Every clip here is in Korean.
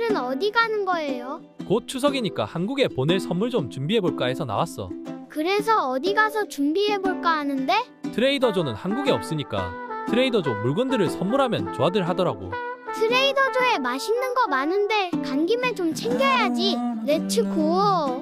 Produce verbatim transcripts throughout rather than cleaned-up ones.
오늘은 어디 가는 거예요? 곧 추석이니까 한국에 보낼 선물 좀 준비해볼까 해서 나왔어. 그래서 어디 가서 준비해볼까 하는데? 트레이더조는 한국에 없으니까 트레이더조 물건들을 선물하면 좋아들 하더라고. 트레이더조에 맛있는 거 많은데 간 김에 좀 챙겨야지. 렛츠고.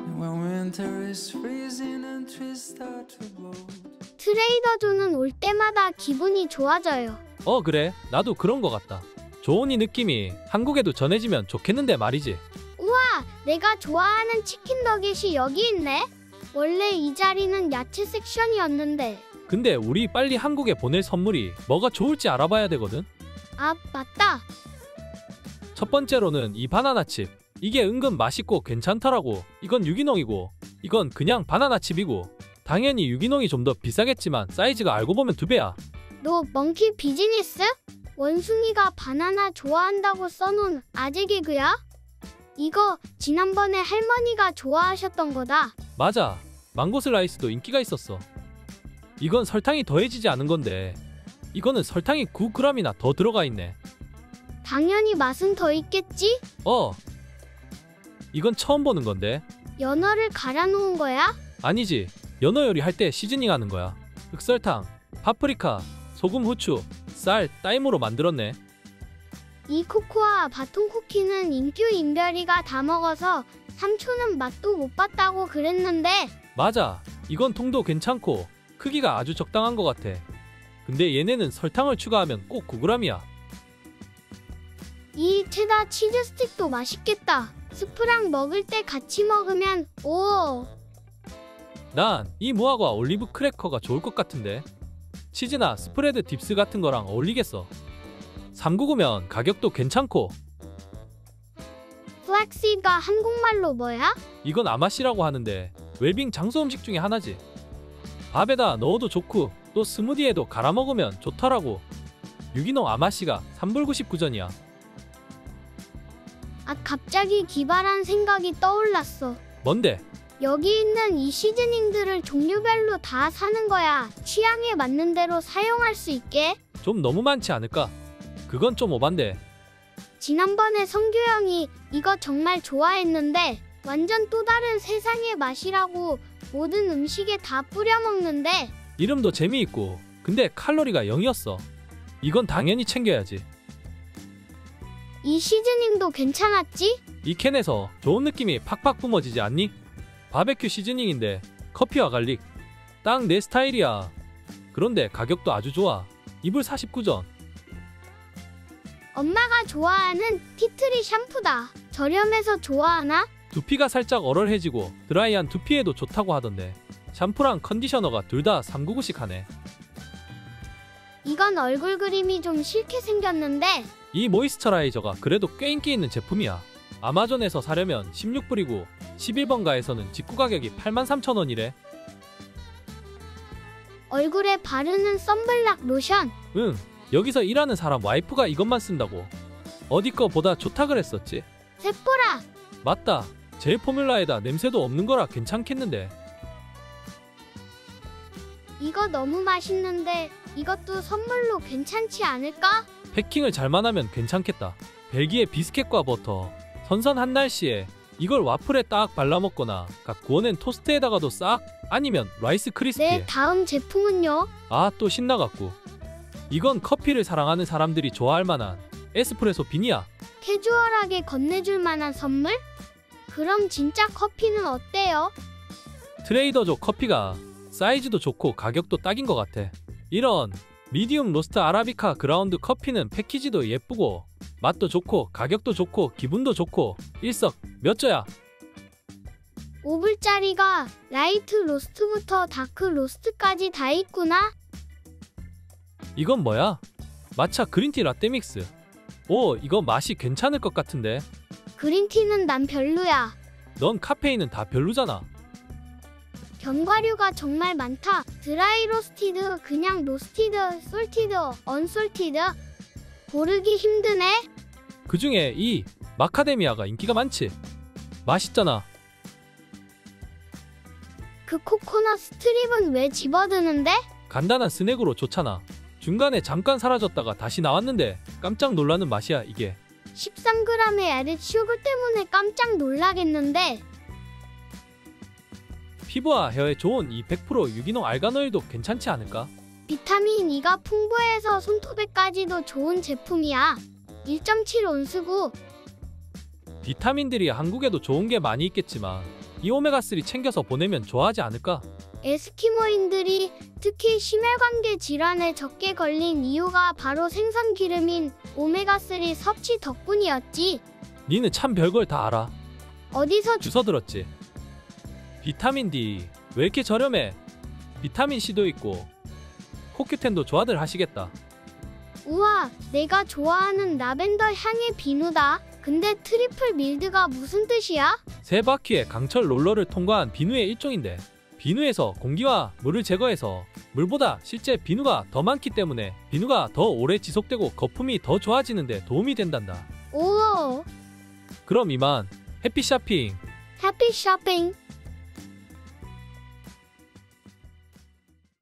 트레이더조는 올 때마다 기분이 좋아져요. 어 그래, 나도 그런 거 같다. 좋은 이 느낌이 한국에도 전해지면 좋겠는데 말이지. 우와, 내가 좋아하는 치킨 너겟이 여기 있네. 원래 이 자리는 야채 섹션이었는데. 근데 우리 빨리 한국에 보낼 선물이 뭐가 좋을지 알아봐야 되거든. 아, 맞다. 첫 번째로는 이 바나나칩. 이게 은근 맛있고 괜찮더라고. 이건 유기농이고 이건 그냥 바나나칩이고 당연히 유기농이 좀 더 비싸겠지만 사이즈가 알고 보면 두 배야. 너 멍키 비즈니스? 원숭이가 바나나 좋아한다고 써놓은 아재 개그야? 이거 지난번에 할머니가 좋아하셨던 거다. 맞아, 망고 슬라이스도 인기가 있었어. 이건 설탕이 더해지지 않은 건데 이거는 설탕이 구 그램이나 더 들어가 있네. 당연히 맛은 더 있겠지? 어, 이건 처음 보는 건데. 연어를 갈아 놓은 거야? 아니지, 연어 요리 할 때 시즈닝 하는 거야. 흑설탕, 파프리카, 소금, 후추, 쌀, 따임으로 만들었네. 이 코코아 바통 쿠키는 인규인별이가 다 먹어서 삼촌은 맛도 못 봤다고 그랬는데. 맞아, 이건 통도 괜찮고 크기가 아주 적당한 것 같아. 근데 얘네는 설탕을 추가하면 꼭 구 그램이야. 이 체다 치즈 스틱도 맛있겠다. 스프랑 먹을 때 같이 먹으면 오. 난 이 무화과 올리브 크래커가 좋을 것 같은데. 치즈나 스프레드 딥스 같은 거랑 어울리겠어. 삼백구십구면 가격도 괜찮고. 플렉시드가 한국말로 뭐야? 이건 아마씨라고 하는데 웰빙 장소 음식 중에 하나지. 밥에다 넣어도 좋고 또 스무디에도 갈아 먹으면 좋더라고. 유기농 아마씨가 삼 불 구십구 전이야. 아, 갑자기 기발한 생각이 떠올랐어. 뭔데? 여기 있는 이 시즈닝들을 종류별로 다 사는 거야. 취향에 맞는 대로 사용할 수 있게. 좀 너무 많지 않을까? 그건 좀 오반데. 지난번에 성규 형이 이거 정말 좋아했는데 완전 또 다른 세상의 맛이라고 모든 음식에 다 뿌려 먹는데. 이름도 재미있고 근데 칼로리가 영이었어. 이건 당연히 챙겨야지. 이 시즈닝도 괜찮았지? 이 캔에서 좋은 느낌이 팍팍 뿜어지지 않니? 바베큐 시즈닝인데 커피와 갈릭 딱 내 스타일이야. 그런데 가격도 아주 좋아. 이 불 사십구 전. 엄마가 좋아하는 티트리 샴푸다. 저렴해서 좋아하나? 두피가 살짝 얼얼해지고 드라이한 두피에도 좋다고 하던데 샴푸랑 컨디셔너가 둘 다 삼백구십구씩 하네. 이건 얼굴 그림이 좀 싫게 생겼는데. 이 모이스처라이저가 그래도 꽤 인기 있는 제품이야. 아마존에서 사려면 십육 불이고 십일 번가에서는 직구 가격이 팔만 삼천 원이래. 얼굴에 바르는 선블락 로션. 응, 여기서 일하는 사람 와이프가 이것만 쓴다고. 어디 거보다 좋다 그랬었지. 세포라. 맞다, 젤 포뮬라에다 냄새도 없는 거라 괜찮겠는데. 이거 너무 맛있는데 이것도 선물로 괜찮지 않을까? 패킹을 잘만 하면 괜찮겠다. 벨기에 비스켓과 버터, 선선한 날씨에 이걸 와플에 딱 발라먹거나 각 구워낸 토스트에다가도 싹. 아니면 라이스 크리스피에. 네, 다음 제품은요? 아, 또 신나갖고. 이건 커피를 사랑하는 사람들이 좋아할 만한 에스프레소 빈이야. 캐주얼하게 건네줄 만한 선물? 그럼 진짜 커피는 어때요? 트레이더조 커피가 사이즈도 좋고 가격도 딱인 것 같아. 이런 미디움 로스트 아라비카 그라운드 커피는 패키지도 예쁘고 맛도 좋고 가격도 좋고 기분도 좋고 일석몇조야. 오 불짜리가 라이트 로스트부터 다크 로스트까지 다 있구나. 이건 뭐야? 마차 그린티 라떼 믹스. 오, 이거 맛이 괜찮을 것 같은데. 그린티는 난 별로야. 넌 카페인은 다 별로잖아. 견과류가 정말 많다. 드라이 로스티드, 그냥 로스티드, 솔티드, 언솔티드. 고르기 힘드네. 그중에 이 마카데미아가 인기가 많지. 맛있잖아. 그 코코넛 스트립은 왜 집어드는데? 간단한 스낵으로 좋잖아. 중간에 잠깐 사라졌다가 다시 나왔는데 깜짝 놀라는 맛이야 이게. 십삼 그램의 에릿 슈거 때문에 깜짝 놀라겠는데. 피부와 헤어에 좋은 이 백 퍼센트 유기농 알가노일도 괜찮지 않을까? 비타민 E가 풍부해서 손톱에까지도 좋은 제품이야. 일 점 칠 온스고. 비타민들이 한국에도 좋은 게 많이 있겠지만 이 오메가삼 챙겨서 보내면 좋아하지 않을까? 에스키모인들이 특히 심혈관계 질환에 적게 걸린 이유가 바로 생선 기름인 오메가삼 섭취 덕분이었지. 니는 참 별걸 다 알아. 어디서 주워 들었지. 비타민 D 왜 이렇게 저렴해? 비타민 C도 있고 코큐텐도 좋아들 하시겠다. 우와, 내가 좋아하는 라벤더 향의 비누다. 근데 트리플 밀드가 무슨 뜻이야? 세 바퀴의 강철 롤러를 통과한 비누의 일종인데 비누에서 공기와 물을 제거해서 물보다 실제 비누가 더 많기 때문에 비누가 더 오래 지속되고 거품이 더 좋아지는데 도움이 된단다. 오, 그럼 이만 해피 쇼핑. 해피 쇼핑.